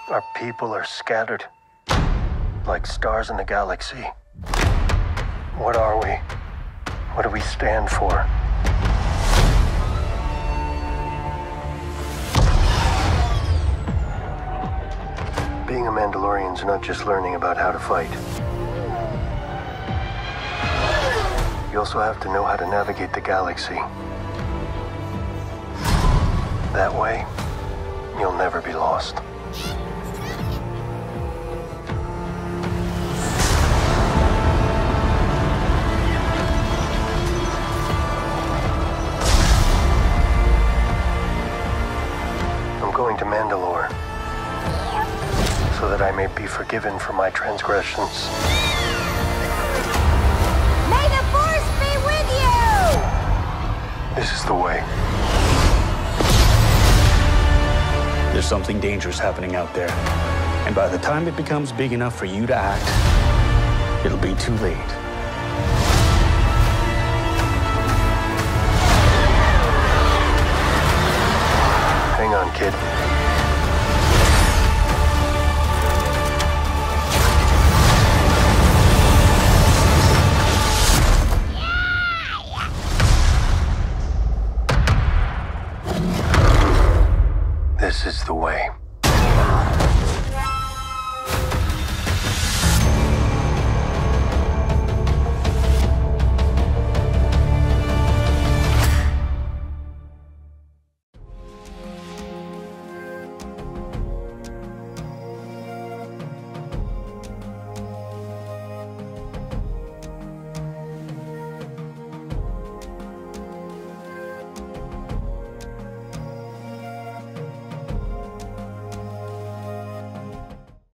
Our people are scattered, like stars in the galaxy. What are we? What do we stand for? Being a Mandalorian's not just learning about how to fight. You also have to know how to navigate the galaxy. That way, you'll never be lost. I'm going to Mandalore so that I may be forgiven for my transgressions. May the Force be with you! This is the way. There's something dangerous happening out there. And by the time it becomes big enough for you to act, it'll be too late. Hang on, kid. This is the way.